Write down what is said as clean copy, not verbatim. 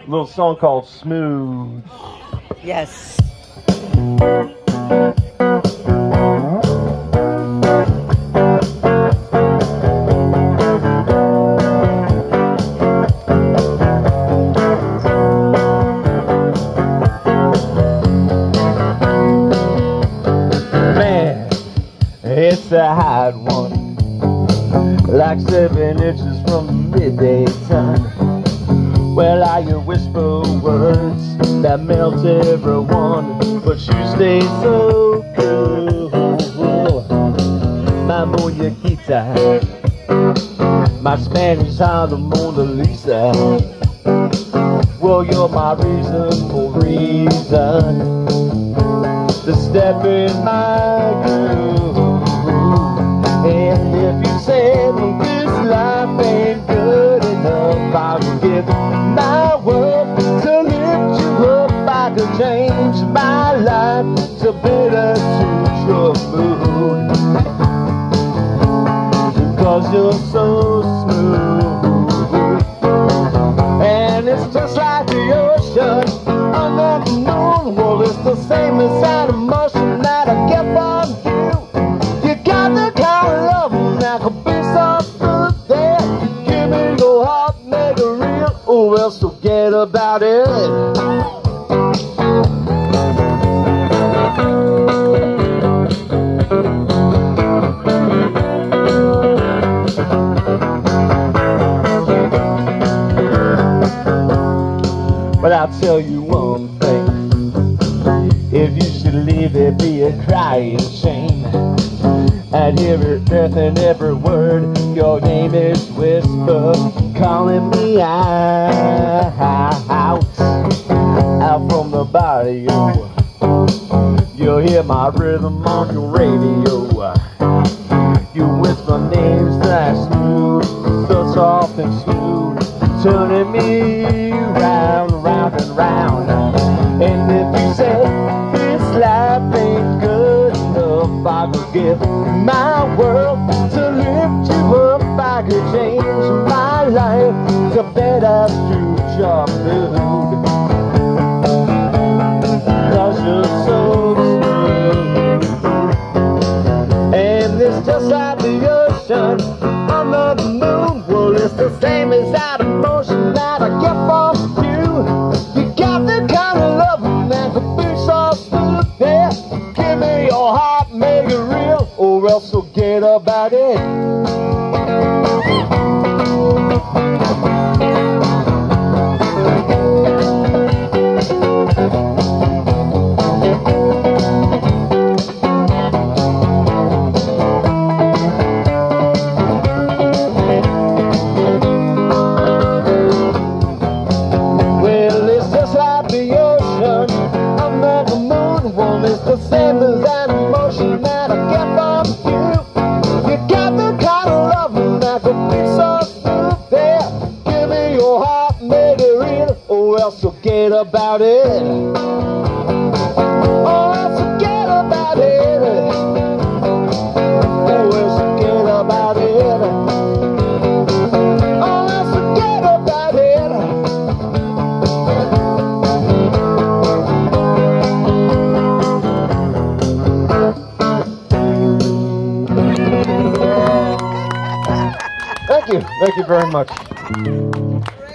little song called Smooth. Yes. Man, it's a hot one, like 7 inches from the midday sun. Well, I hear whisper words that melt everyone, but you stay so cool. My muñequita, my Spanish are the Mona Lisa. Well, you're my reason for reason to step in my groove. And if you say this life ain't good enough, I will give my world to lift you up. I could change my life to better suit your mood, because you're so smooth. And it's just like the ocean under the moon. Well, it's the same inside emotion that I get from you. You got the kind of love that could be so good there. Give me your heart, make it real, or else forget about it. But I'll tell you one thing, if you should leave, it'd be a crying shame. I'd hear it, and every word, your name is whispered, calling me out from the barrio. You'll hear my rhythm on your radio. You whisper names that smooth, so soft and smooth, turning me round, round and round. And if you say this life ain't good enough, I could give my world to lift you up. I could change my life to better suit your mood, 'cause you're so smooth. And it's just like the ocean under the moon. Well, it's the same as that emotion that I get from you. You got the kind of love that could be so smooth. Yeah, give me your heart, make it real, or else forget about it. It's the same as an emotion that I get from you. You got the kind of love that could be so smooth. Yeah, give me your heart, make it real, or else forget about it. Or else forget about it. Or else forget about it. Or else forget about it. Thank you very much.